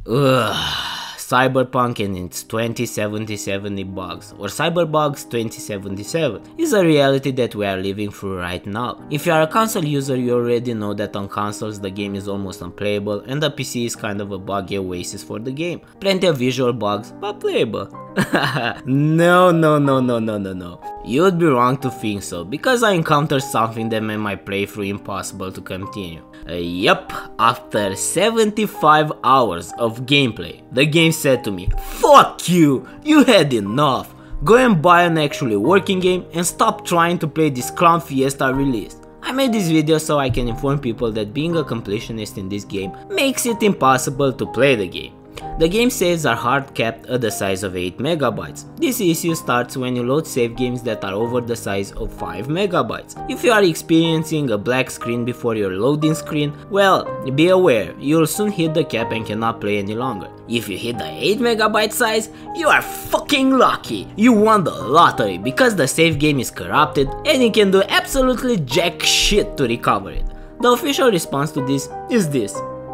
Cyberpunk and its 2077 bugs, or Cyberbugs 2077, is a reality that we are living through right now. If you are a console user, you already know that on consoles the game is almost unplayable and the PC is kind of a buggy oasis for the game. Plenty of visual bugs, but playable. No. You would be wrong to think so, because I encountered something that made my playthrough impossible to continue. Yup, after 75 hours of gameplay, the game said to me, "Fuck you, you had enough. Go and buy an actually working game and stop trying to play this clown Fiesta release." I made this video so I can inform people that being a completionist in this game makes it impossible to play the game. The game saves are hard capped at the size of 8 megabytes. This issue starts when you load save games that are over the size of 5 megabytes. If you are experiencing a black screen before your loading screen, well, be aware, you'll soon hit the cap and cannot play any longer. If you hit the 8 megabyte size, you are fucking lucky. You won the lottery because the save game is corrupted and you can do absolutely jack shit to recover it. The official response to this is this.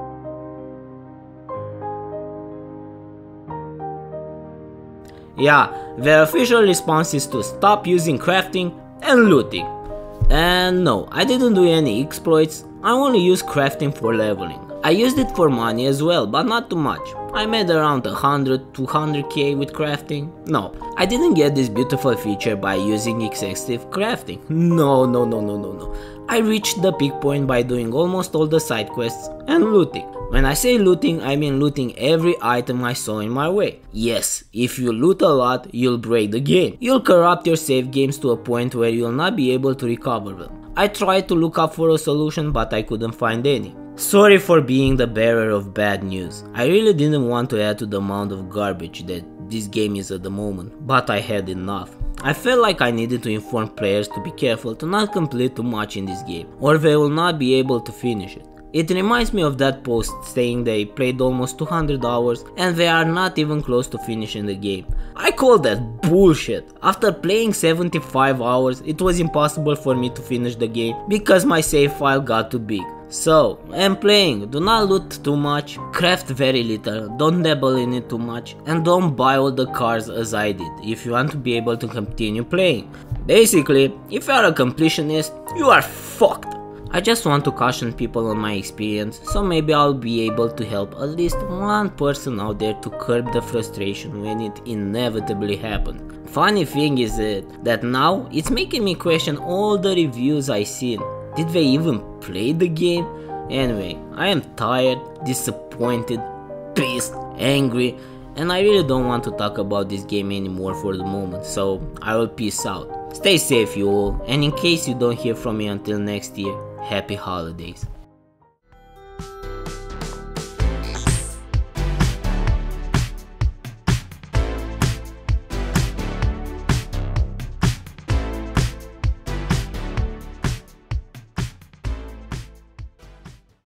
Yeah, the official response is to stop using crafting and looting. And no, I didn't do any exploits, I only used crafting for leveling. I used it for money as well, but not too much. I made around 100-200k with crafting. No, I didn't get this beautiful feature by using excessive crafting. No. I reached the peak point by doing almost all the side quests and looting. When I say looting, I mean looting every item I saw in my way. Yes, if you loot a lot, you'll break the game. You'll corrupt your save games to a point where you'll not be able to recover them. I tried to look up for a solution, but I couldn't find any. Sorry for being the bearer of bad news. I really didn't want to add to the amount of garbage that this game is at the moment, but I had enough. I felt like I needed to inform players to be careful to not complete too much in this game, or they will not be able to finish it. It reminds me of that post saying they played almost 200 hours and they are not even close to finishing the game. I call that bullshit. After playing 75 hours, it was impossible for me to finish the game because my save file got too big. So, when playing, do not loot too much, craft very little, don't dabble in it too much, and don't buy all the cars as I did if you want to be able to continue playing. Basically, if you are a completionist, you are fucked. I just want to caution people on my experience, so maybe I'll be able to help at least one person out there to curb the frustration when it inevitably happens. Funny thing is that now it's making me question all the reviews I seen. Did they even play the game? Anyway, I am tired, disappointed, pissed, angry, and I really don't want to talk about this game anymore for the moment, so I will peace out. Stay safe you all, and in case you don't hear from me until next year, happy holidays.